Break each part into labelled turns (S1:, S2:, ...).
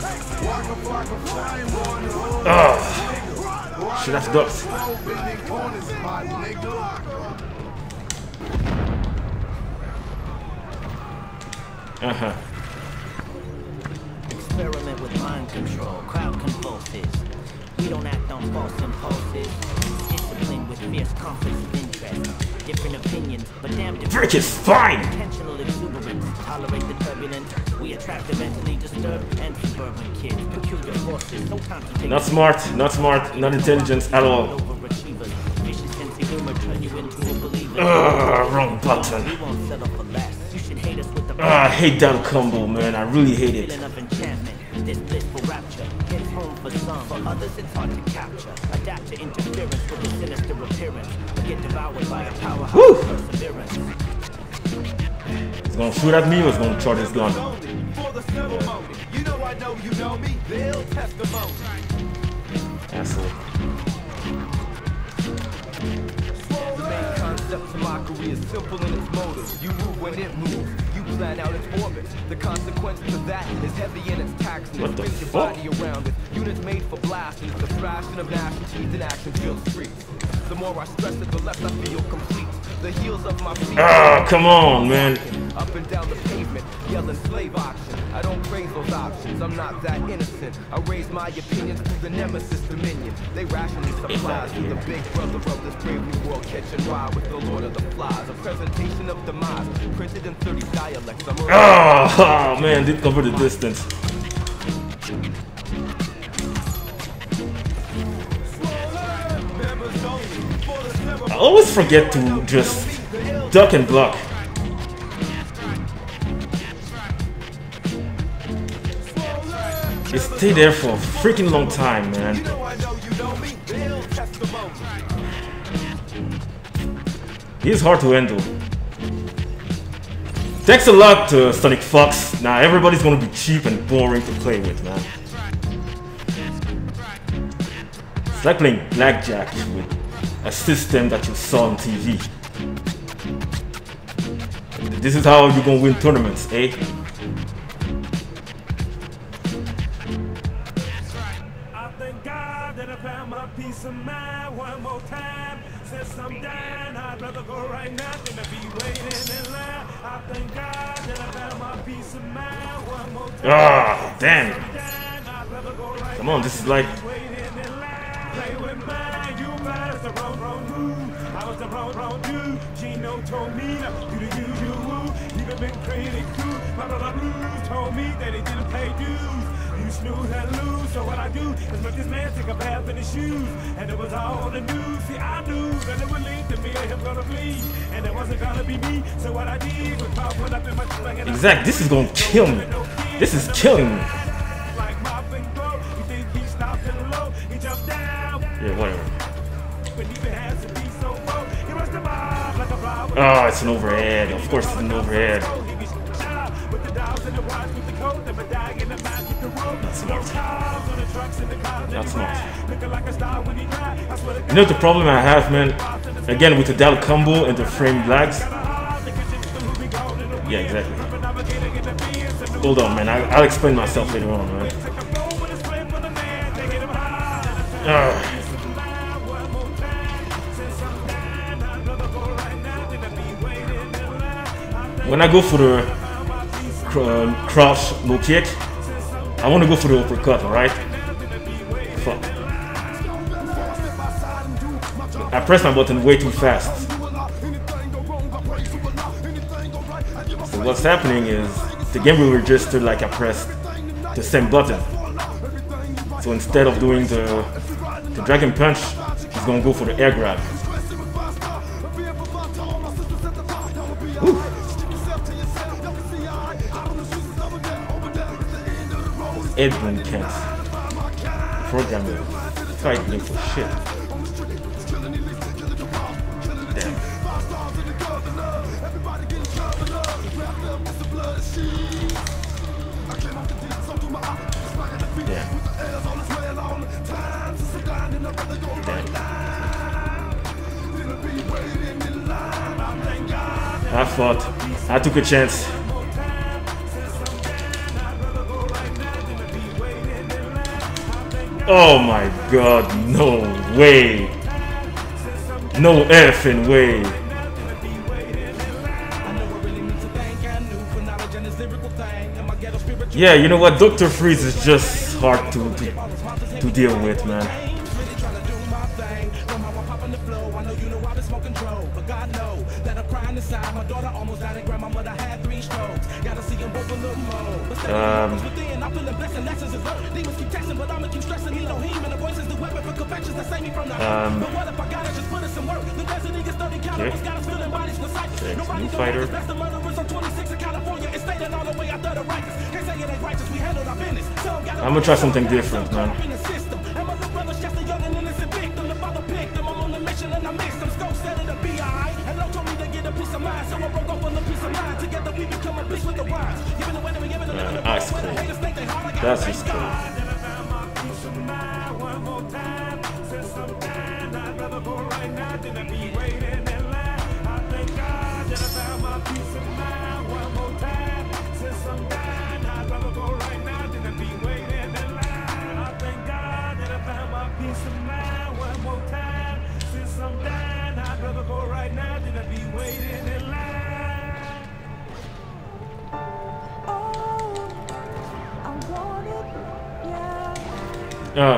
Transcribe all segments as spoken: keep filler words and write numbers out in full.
S1: Oh, should have ducked. Uh-huh.
S2: Experiment with mind control, crowd convulses. We don't act on false impulses. Discipline with fierce conflicts of interest. Different opinions, but damn different.
S1: Frick is fine!
S2: Intentional exuberance, tolerate the turbulence. We attract the mentally disturbed and suburban kids. Peculiar forces, no time to take.
S1: Not smart, not smart, not intelligent at all.
S2: Overachievers, vicious sense of humor turn you into a believer.
S1: Ugh, wrong button.
S2: We won't settle for less. You should hate us with the.
S1: Ah, I hate that combo, man. I really hate it.
S2: Feeling of enchantment, this blissful rapture hits home for some. For others, it's hard to capture. Adapt to interference with a sinister appearance. But get devoured by a powerhouse
S1: Woo!
S2: perseverance.
S1: He's gonna shoot at me or he's gonna charge his gun?
S3: You know I know you know me. They'll testimony.
S1: Asshole.
S3: The main concept to mockery is simple in its motive. You move when it moves. You plan out its orbit. The consequence to that is heavy in its tax and it
S1: What the
S3: spins your
S1: fuck?
S3: body around with units made for blasting. It's the thrashing of gnashing teeth in action filled streets. The more I stress it, the less I feel complete. The heels of my feet.
S1: Ah, come on, man.
S3: Up and down the pavement, yelling slave auction. I don't praise those options, I'm not that innocent. I raise my opinions to the nemesis dominion. They rationally supplies to the big brother of this brave new world. Catch and ride with the Lord of the Flies. A presentation of demise, printed in thirty dialects. I'm
S1: Oh, oh man, did cover the distance. I always forget to just duck and block. You stay there for a freaking long time, man. He's hard to handle. Thanks a lot to Sonic Fox. Now everybody's gonna be cheap and boring to play with, man. It's like playing blackjack with a system that you saw on T V. This is how you're gonna win tournaments, eh?
S4: I thank God that I found my peace of mind one more time. Since I'm dying, I'd rather go right now than to be waiting in line. I thank God that I found my peace of mind one more time.
S1: Ah, damn. Come on, this is like.
S4: Play with mine, you was the wrong, wrong move. I was the wrong, wrong dude. Gino told me to do the usual. Even been crazy too. My brother Blues told me that he didn't pay dues. You snooze and lose, so what I do is make this man take a bath in his shoes. And it was all the news. See, I knew that it would lead to me and him gonna bleed. And it wasn't gonna be me, so what I did was pop one up in my stomach.
S1: Exact, this is gonna kill me. This is killing me.
S4: Like mopping glow, you think he stopped and low, he jumped down.
S1: Yeah, whatever.
S4: But even has to be so low, he rushed the mob like a blob.
S1: Oh, it's an overhead. Of course, it's an overhead. That's smart. That's smart. You know the problem I have, man? Again, with the Dal combo and the frame lags. Yeah, exactly. Hold on, man. I'll, I'll explain myself later on, man. Uh. When I go for the uh, cross low kick, I want to go for the uppercut, alright? Fuck. I pressed my button way too fast. So what's happening is the game will register like I pressed the same button. So instead of doing the, the Dragon Punch, he's gonna go for the air grab. Woo. Edwin can't program it. Fight me for shit. Damn. Damn. Damn. I fought. I took a chance. Oh my god, no way. No effing way. Yeah, you know what? Doctor Freeze is just hard to, to, to deal with, man. Um, um, okay. Six, new fighter. I'm gonna try something different, man. Uh, ice cold. That's just cool. Uh.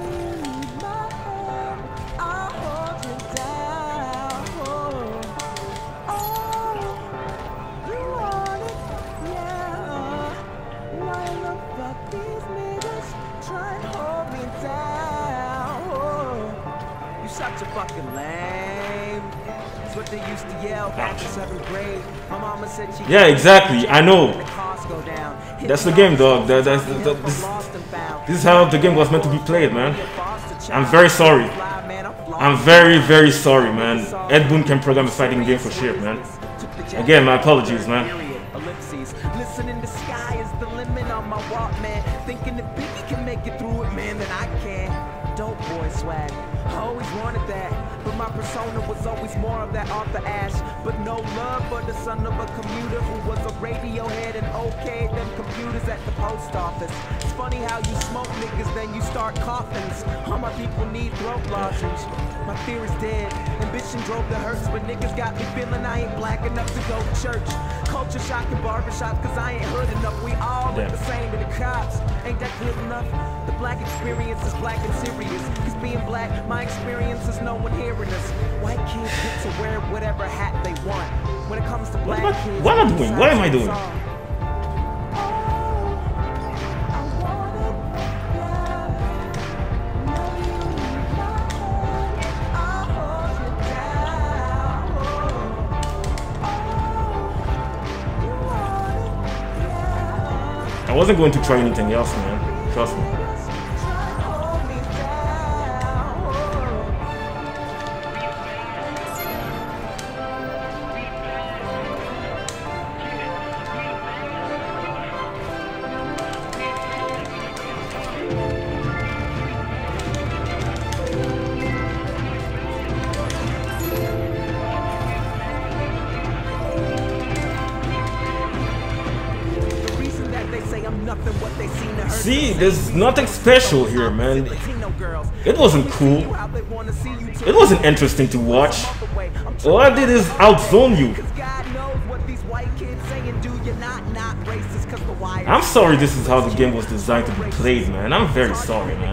S5: Such a fucking lame. That's what they used to yell back in seventh grade. My mama said she
S1: yeah, exactly. I know. That's the game, dog. That, that's, that, this, this is how the game was meant to be played, man. I'm very sorry. I'm very, very sorry, man. Ed Boon can program a fighting game for shit, man. Again, my apologies, man.
S5: Listening to sky is the limit on my walk, man. Thinking if Biggie can make it through it, man, then I can. Dope boy swag. I always wanted that, but my persona was always more of that Arthur Ashe. But no love for the son of a commuter who was a radio head and okayed them computers at the post office. It's funny how you smoke niggas, then you start coffins. All my people need throat lozenge. My fear is dead. Ambition drove the hurts, but niggas got me feeling I ain't black enough to go to church. Culture shock in barbershop, cause I ain't hood enough. We all look the same to the cops. Ain't that good enough? The black experience is black and serious. Cause being black, my experience is no one hearing us. White kids get to wear whatever hat they want. When it comes to black
S1: what am I,
S5: kids,
S1: what am I doing? What am I doing? I wasn't going to try anything else, man. Trust me. See, there's nothing special here, man. It wasn't cool. It wasn't interesting to watch. All I did is outzone you. I'm sorry this is how the game was designed to be played, man. I'm very sorry, man.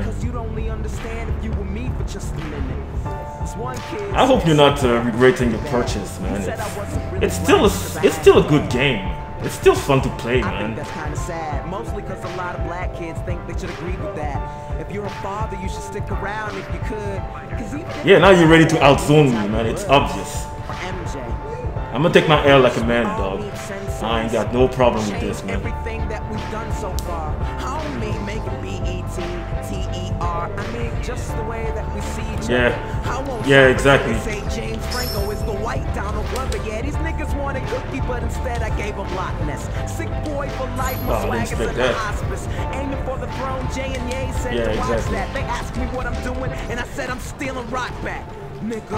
S1: I hope you're not uh, regretting your purchase, man. It's, it's still a, it's still a good game. It's still fun to play, man.
S5: I think that's kind of sad, mostly because a lot of black kids think they should agree with that. If you're a father, you should stick around if you could. Even if
S1: yeah, now you're ready to outzone me, man. It's obvious. I'm gonna take my L like a man, dog. I ain't got no problem with this, man.
S5: Everything that we've done so far, homie, make it B E T T E R. I mean, just the way that we see each
S1: yeah.
S5: other.
S1: Yeah, exactly.
S5: Say James Franco is the white Donald Glover. Yeah, these niggas wanted Cookie, but instead I gave them Loch Ness. Sick boy for life, my
S1: oh,
S5: swag is in the hospice. Aiming for the throne, J and Ye said
S1: yeah,
S5: to watch
S1: exactly.
S5: that. They asked me what I'm doing, and I said I'm stealing rock back. Nigga.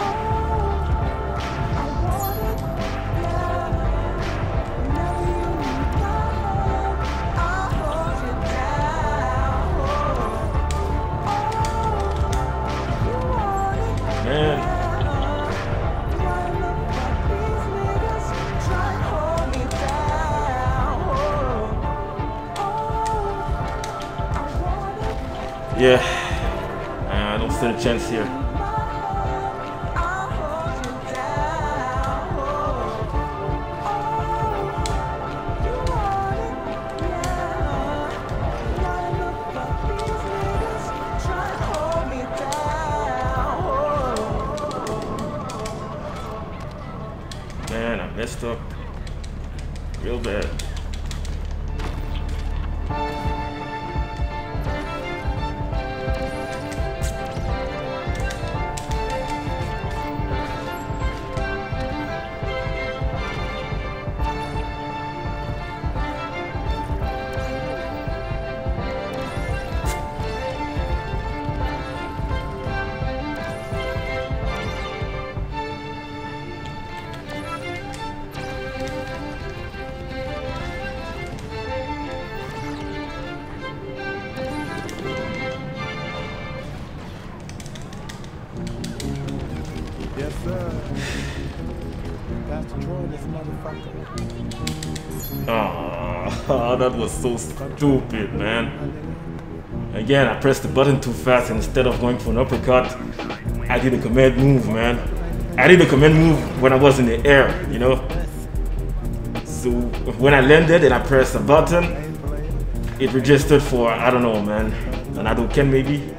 S1: Yeah, uh, I don't stand a chance here. Man, I messed up real bad.
S4: Yes, sir. Pastor Troy, this motherfucker.
S1: Oh, that was so stupid, man. Again, I pressed the button too fast. Instead of going for an uppercut, I did a command move, man. I did a command move when I was in the air, you know? So when I landed and I pressed the button, it registered for, I don't know, man, an Hadouken maybe?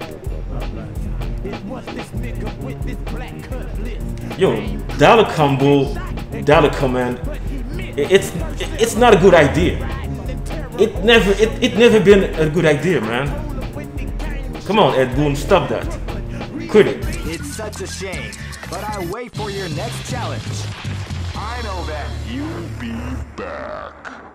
S1: Yo, dollar combo, dollar command, it's it's not a good idea. It never it, it never been a good idea, man. Come on, Ed Boon, stop that. Quit it.
S6: It's such a shame, but I wait for your next challenge.
S7: I know that you'll be back.